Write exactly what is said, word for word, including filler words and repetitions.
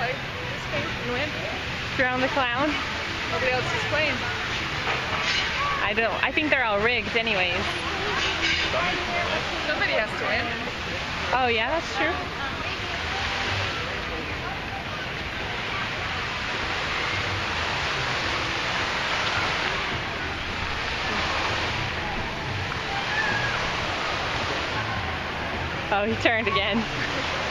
participate and win. Drown the clown? Nobody else is playing. I don't. I think they're all rigged anyways. Somebody has to win. Oh yeah, that's true. Oh, he turned again.